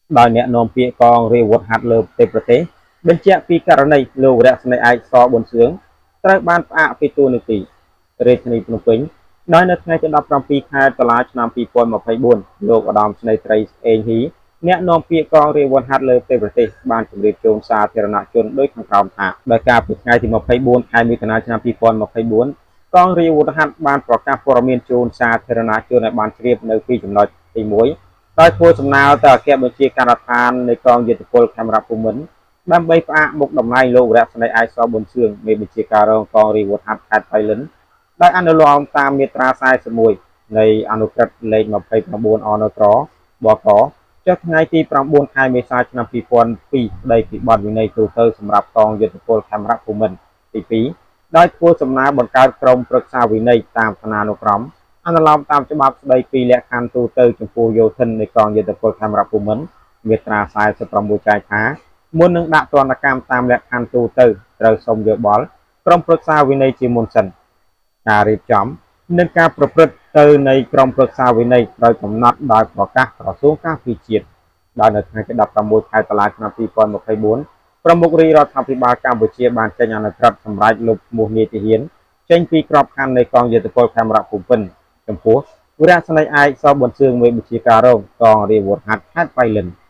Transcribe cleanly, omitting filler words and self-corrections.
ដោយអ្នកនាំពាក្យកងរាជអាវុធហត្ថលើប្រទេសបញ្ជាក់ពីករណីលោករស្មីឯកសប៊ុនសឿងត្រូវបានផ្អាកពីទួលនីតិរាជធានីភ្នំពេញដោយនៅថ្ងៃទី17ខែតុលាឆ្នាំ2024លោកឧត្តមស្នេហ៍ត្រីអេងហ៊ីអ្នកនាំពាក្យកងរាជអាវុធហត្ថលើប្រទេសបានជម្រាបជូនសាធារណជនដោយខាងក្រោមថាដោយការពីថ្ងៃទី24ខែមិថុនាឆ្នាំ2024កងរាជអាវុធហត្ថបានប្រកាសព័ត៌មានជូនសាធារណជនឲ្យបានជ្រាបនៅពីចំណុចទី1ដោយធ្វើសំណើទៅអគ្គបញ្ជាការដ្ឋាននៃកងយុទ្ធពលខេមរភូមិន្ទដើម្បីផ្អាកមុខតំណែងលោករស្មីឯកសប៊ុនសឿងមេបញ្ជាការរងកងរាជអាវុធហត្ថខេត្តបៃលិនដោយអនុលោមតាមមាត្រា41នៃអនុក្រឹត្យលេខ29អនត្របកចុះថ្ងៃទី9ខែមេសាឆ្នាំ2002ស្ដីពីបទវិន័យទូទៅសម្រាប់កងយុទ្ធពលខេមរភូមិន្ទទី2ដោយធ្វើសំណើបង្កើតក្រុមប្រឹក្សាវិន័យតាមឋានានុក្រមអនុលោមតាមច្បាប់ស្ដីពីលក្ខខណ្ឌទូទៅចំពោះយោធិននៃកងយុទ្ធពលខេមរភូមិន្ទមាត្រា46ចែកថាមុននឹងដាក់ទណ្ឌកម្មតាមលក្ខខណ្ឌទូទៅត្រូវសុំយោបល់ក្រុមប្រឹក្សាវិន័យជាមុនសិនការរៀបចំនិងការប្រព្រឹត្តទៅនៃក្រុមប្រឹក្សាវិន័យត្រូវកំណត់ដោយប្រកាសក្រសួងការពារជាតិដោយនៅថ្ងៃទី16ខែតុលាឆ្នាំ2024ប្រមុខរាជរដ្ឋាភិបាលកម្ពុជាបានចេញអនុក្រឹត្យសម្រាប់លុបឈ្មោះនាយទាហានចេញពីក្របខ័ណ្ឌនៃកងយុទ្ធពលខេមរភូមិន្ទចំពោះវរៈស្នេហ៍ឯកសប៊ុនសឿងមេបញ្ជាការរងកងរាជអាវុធហត្ថខេត្តបៃលិន